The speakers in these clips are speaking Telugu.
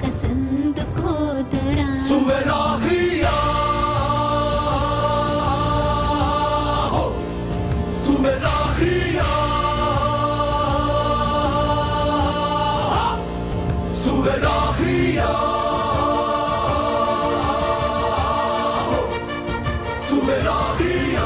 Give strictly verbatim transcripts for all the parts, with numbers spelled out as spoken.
పసందుకోదురా సువెరాహియా సువెరాహియా సువెరాహియా సువెరాహియా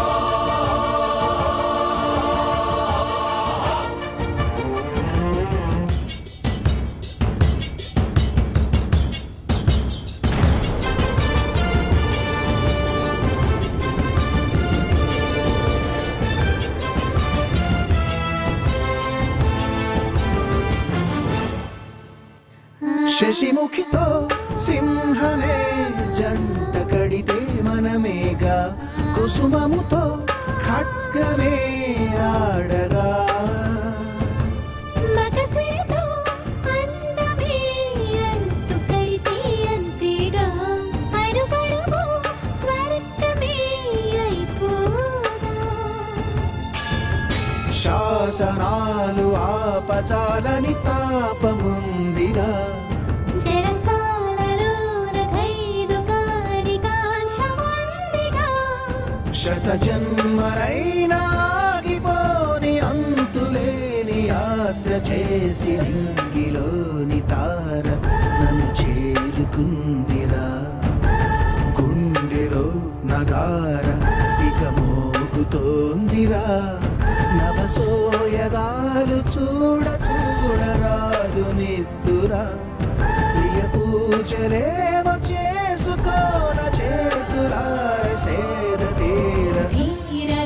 శశిముఖితో సింహమే జంట కడితే మనమేగా కుసుమముతో ఖడ్గమే ఆడగా మగసిరితో అందమే అంటు కడితే అంతేగా అడుగడుగు స్వర్గమే అయిపోగా శాసనాలు ఆపచాలని తాపముందిగా శత జన్మలైనా ఆగిపోని అంతులేని యాత్ర చేసి నింగిలోని తార నన్ను చేరుకుందిరా గుండెలో నగార ఇక మోగుతోందిరా నవసోయగాలు చూడ చూడరాదు నిద్దురా ప్రియ పూజలేమో చేసుకోన చేతులార సేద తీర ధీర